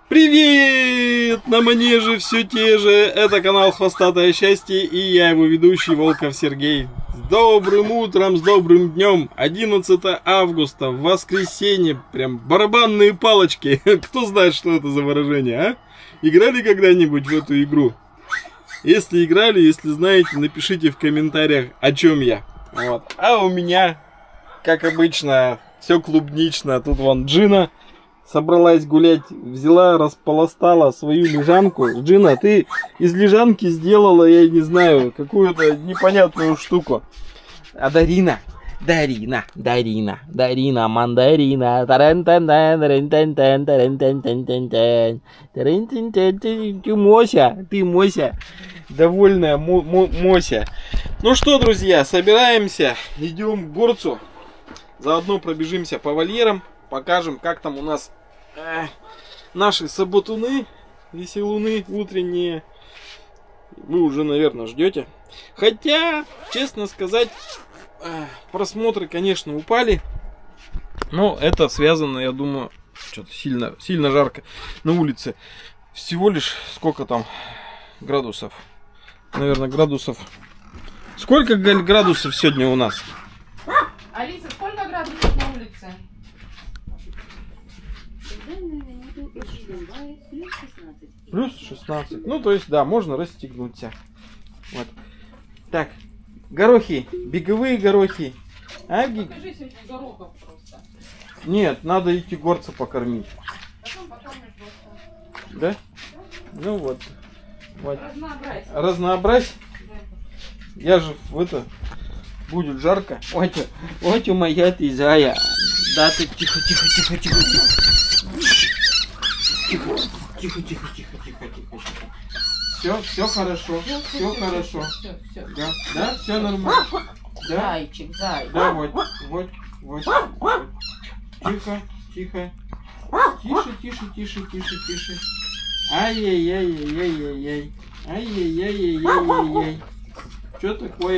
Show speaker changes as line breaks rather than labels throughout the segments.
Привет! На манеже все те же. Это канал Хвостатое Счастье и я его ведущий Волков Сергей. С добрым утром, с добрым днем. 11 августа, воскресенье. Прям барабанные палочки. Кто знает, что это за выражение, а? Играли когда-нибудь в эту игру? Если играли, если знаете, напишите в комментариях, о чем я. Вот. А у меня, как обычно, все клубнично. Тут вон Джина собралась гулять, взяла, располостала свою лежанку. Джина, ты из лежанки сделала, я не знаю, какую-то непонятную штуку. А Дарина, мандарина. Ты Мося, довольная Мося. Ну что, друзья, собираемся, идем к горцу. Заодно пробежимся по вольерам. Покажем, как там у нас наши саботуны, веселуны утренние. Вы уже, наверное, ждете. Хотя, честно сказать, просмотры, конечно, упали. Но это связано, я думаю, что-то сильно жарко на улице. Всего лишь, сколько там градусов? Наверное, градусов. Сколько градусов сегодня у нас?
Алиса, сколько градусов на улице?
Плюс 16. Ну, то есть, да, можно расстегнуться. Вот. Так, горохи, беговые горохи.
Покажи сегодня горохов просто.
Нет, надо идти горца покормить.
Потом покормишь горца.
Да? Ну вот. Вот.
Разнообразь.
Да. Я же в это... Будет жарко. Ой, моя ты зая. Да ты тихо. Все хорошо. Все хорошо. Да, все нормально. Да?
Зайчик.
Да, вот. Тихо. Тише. Ай-яй-яй. Что такое?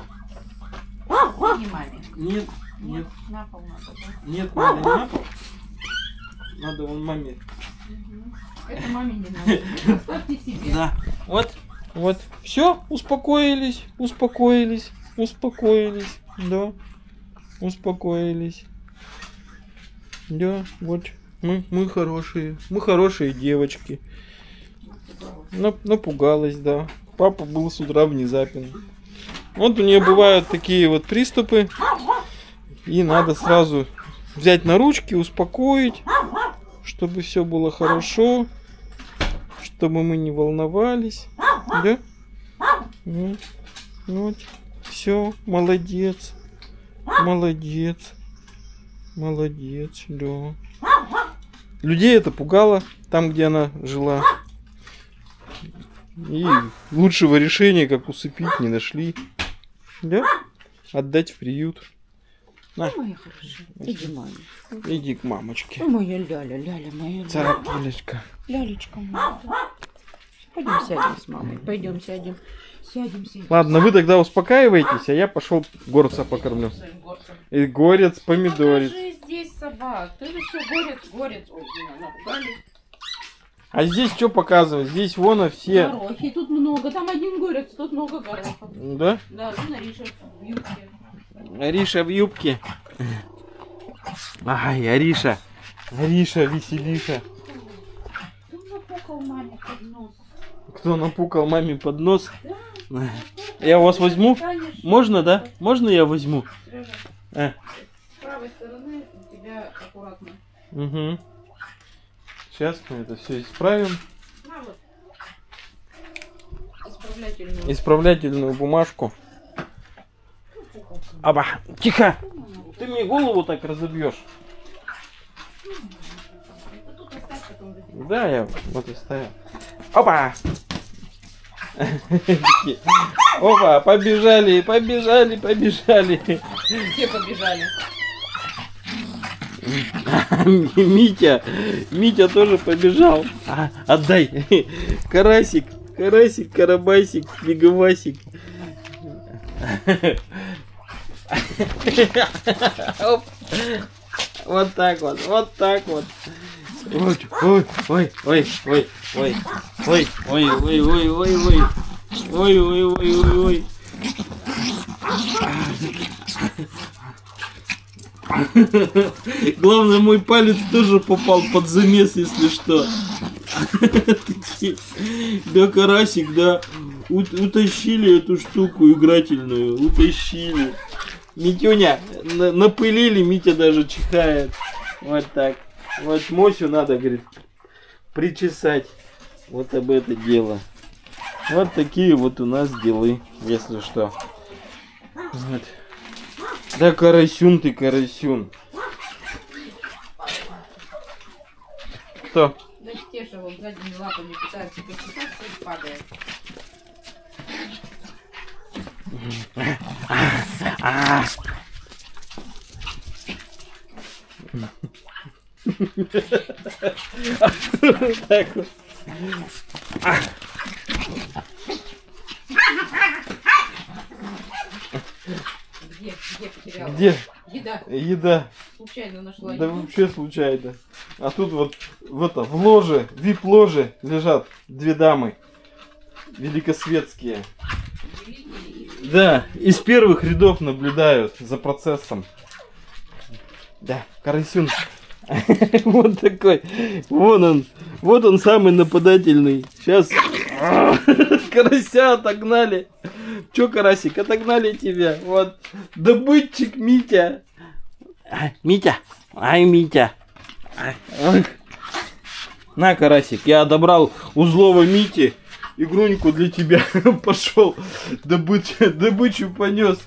Не маме.
Нет.
На пол надо, да?
Нет, надо не на пол. Надо вон маме.
Это маме не надо. Оставьте себе.
Да. Вот. Все, успокоились. Да. Успокоились. Да, вот. Мы хорошие девочки. Напугалась, да. Папа был с утра внезапен. Вот у нее бывают такие вот приступы. И надо сразу взять на ручки, успокоить, чтобы все было хорошо, чтобы мы не волновались. Да? Вот. Все, молодец, да. Людей это пугало там, где она жила. И лучшего решения, как усыпить, не нашли. Да? Отдать в приют. На.
Моя хорошая, иди, маме.
Иди к мамочке.
Ой, моя ляля, моя
Царапулечка.
Лялечка моя. Пойдем сядем с мамой. Пойдем сядем.
Ладно, вы тогда успокаиваетесь, а я пошел горца покормлю. И горец, помидорец.
Покажи здесь собак. Ты же все горец. Ой, напугали.
А здесь что показывать? Здесь вон все.
Горохи, тут много. Там один горец, тут много горохов.
Да?
Да, ну Ариша в юбке.
Ариша в юбке. Ай, Ариша, веселиша.
Кто напукал маме под нос?
Кто напукал маме под нос?
Да.
Я вас возьму?
Конечно.
Можно, да? Можно я возьму?
Сережа, с правой стороны у тебя аккуратно.
Угу. Сейчас мы это все исправим.
На вот.
Исправлятельную бумажку. Аба, тихо! Ты мне голову так разобьешь. Да, я вот оставил. Опа! Опа, побежали.
Все побежали.
Митя тоже побежал. Отдай. Карасик, карабасик, беговасик. Вот так вот. Ой, ой, ой, ой, ой, ой, ой, ой, ой, ой, ой, ой, ой, ой, ой, ой, ой. Главное, мой палец тоже попал под замес, если что. Да, карасик, да. Утащили эту штуку игрательную. Утащили. Митюня, напылили, Митя даже чихает. Вот так. Вот Мосю надо, говорит, причесать. Вот об это дело. Вот такие вот у нас делы, если что. Вот. Да, карасюн ты, карасюн. Кто?
Да Стеша вот задними лапами пытается почесать, и падает.
Так вот.
Где потеряла?
Где?
Еда.
Еда.
Случайно нашла.
Да
еду.
вообще случайно. А тут вот в ложе, вип-ложе лежат две дамы. Великосветские. Да, из первых рядов наблюдают за процессом. Да, карасюн. Вот такой. Вот он самый нападательный. Сейчас карася отогнали. Че, карасик, отогнали тебя. Вот, добытчик Митя. Митя, ай, Митя. Ай. На, карасик, я отобрал у злого Мити игруньку для тебя. Пошел, добычу понес.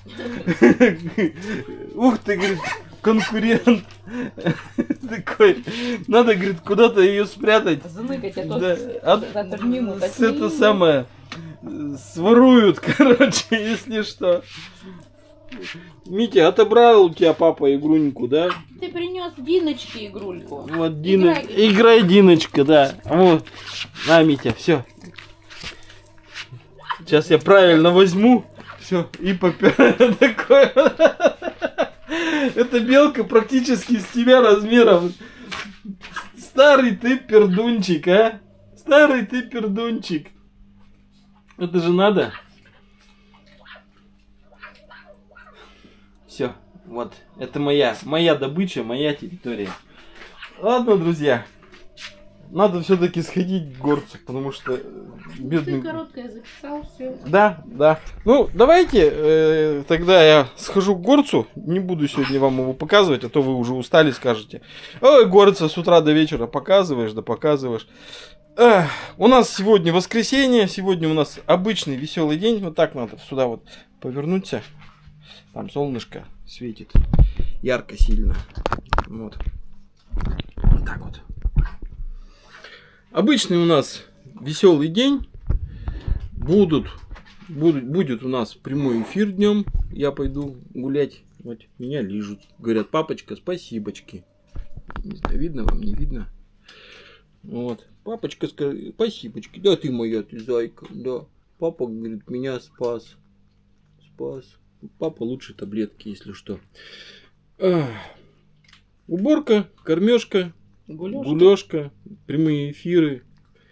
Ух ты, говорит, конкурент. Такой, надо, говорит, куда-то ее спрятать.
Заныкать, а
Да,
то мимо
это самое, своруют, короче, если что. Митя, отобрал у тебя папа игруньку, да?
Ты принес Диночке игрульку.
Вот, играй, Диночка, да. Вот. На, Митя, все. Сейчас я правильно возьму. Все, и попер. Такое. Эта белка практически с тебя размером. Старый ты пердунчик, а? Старый ты пердунчик. Это же надо. Все, вот. Это моя добыча, моя территория. Ладно, друзья. Надо все-таки сходить к горцу, потому что бедный...
Ты короткое записал, все.
Да, да. Ну, давайте тогда я схожу к горцу. Не буду сегодня вам его показывать, а то вы уже устали, скажете. Ой, горца с утра до вечера показываешь, да показываешь. У нас сегодня воскресенье, сегодня у нас обычный веселый день. Вот так надо сюда вот повернуться. Там солнышко светит ярко, сильно. Вот. Вот так вот. Обычный у нас веселый день. Будет у нас прямой эфир днем. Я пойду гулять. Вот, меня лижут. Говорят, папочка, спасибочки. Не знаю, видно вам, не видно? Вот. Папочка скажет, спасибочки. Да, ты моя, ты зайка. Да. Папа, говорит, меня спас. Спас. Папа лучше таблетки, если что. Уборка, кормежка. Гулёшка, прямые эфиры,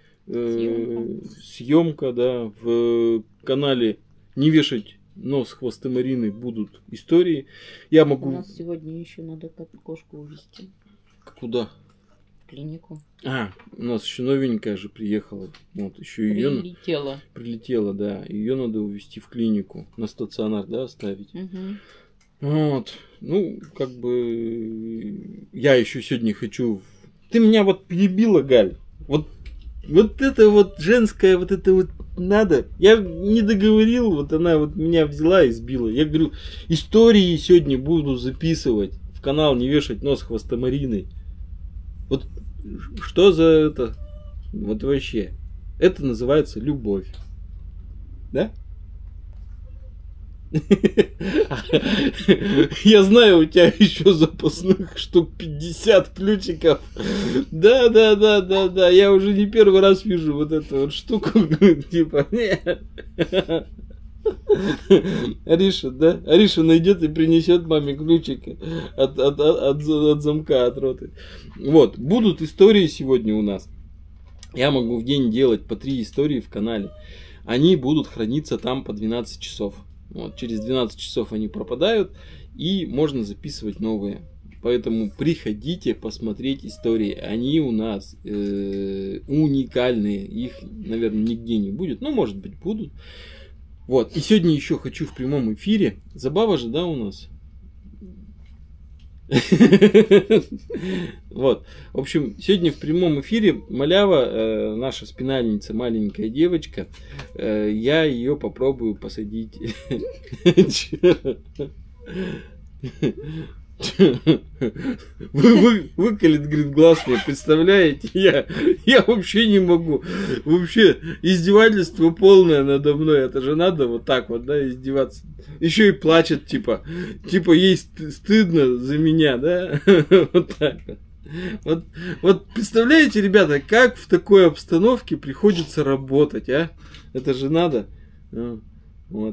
съемка, да, в канале «Не вешать нос хвосты Марины» будут истории. Я могу...
У нас сегодня еще надо кошку увезти.
Куда?
В клинику.
У нас еще новенькая же приехала. Вот, еще
Прилетела.
Прилетела, да. Ее надо увезти в клинику, на стационар, да, оставить.
Угу.
Вот. Ну, как бы... Я еще сегодня хочу... Ты меня вот перебила, Галь. Вот это вот женское, вот это вот надо. Я не договорил, вот она вот меня взяла и сбила. Я говорю, истории сегодня буду записывать в канал «Не вешать нос хвоста Марины». Вот что за это? Вот вообще. Это называется любовь. Да? Я знаю, у тебя еще запасных штук 50 ключиков. Да. Я уже не первый раз вижу вот эту вот штуку. Типа, Ариша, да? Ариша найдет и принесет маме ключик от замка, от роты. Вот, будут истории сегодня у нас. Я могу в день делать по 3 истории в канале. Они будут храниться там по 12 часов. Вот, через 12 часов они пропадают, и можно записывать новые. Поэтому приходите посмотреть истории. Они у нас уникальные. Их, наверное, нигде не будет. Ну, может быть, будут. Вот. И сегодня еще хочу в прямом эфире. Забава же, да, у нас? Вот. В общем, сегодня в прямом эфире Малява, наша спинальница, маленькая девочка, я ее попробую посадить. Выколет, говорит, глаз мне, представляете? Я вообще не могу. Вообще издевательство полное надо мной. Это же надо вот так вот, да, издеваться. Еще и плачет, типа ей стыдно за меня, да? Вот так вот. Вот представляете, ребята, как в такой обстановке приходится работать, а? Это же надо. Вот.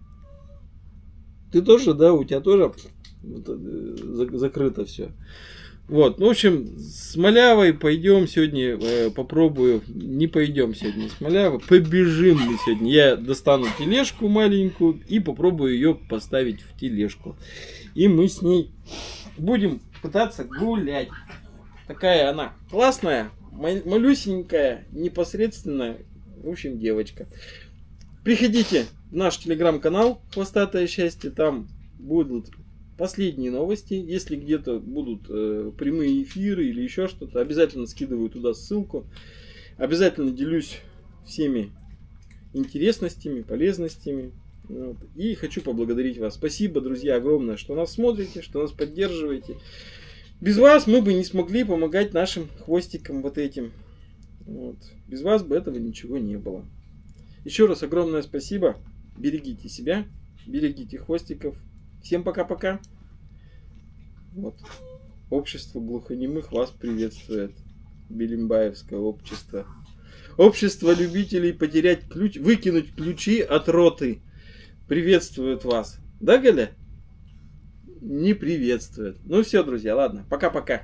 Ты тоже, да? У тебя тоже закрыто все. Вот, ну, в общем, с Малявой пойдем сегодня, попробую, не пойдем сегодня с Малявой, побежим мы сегодня. Я достану тележку маленькую и попробую ее поставить в тележку. И мы с ней будем пытаться гулять. Такая она классная, малюсенькая, непосредственная, в общем, девочка. Приходите в наш телеграм-канал «Хвостатое счастье», там будут последние новости. Если где-то будут прямые эфиры или еще что-то, обязательно скидываю туда ссылку. Обязательно делюсь всеми интересностями, полезностями. Вот. И хочу поблагодарить вас. Спасибо, друзья, огромное, что нас смотрите, что нас поддерживаете. Без вас мы бы не смогли помогать нашим хвостикам вот этим. Вот. Без вас бы этого ничего не было. Еще раз огромное спасибо. Берегите себя, берегите хвостиков. Всем пока-пока. Вот. Общество глухонемых вас приветствует. Белимбаевское общество. Общество любителей потерять ключ, выкинуть ключи от роты. Приветствует вас. Да, Галя? Не приветствует. Ну все, друзья, ладно. Пока-пока.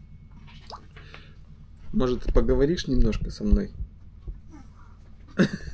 Может, поговоришь немножко со мной?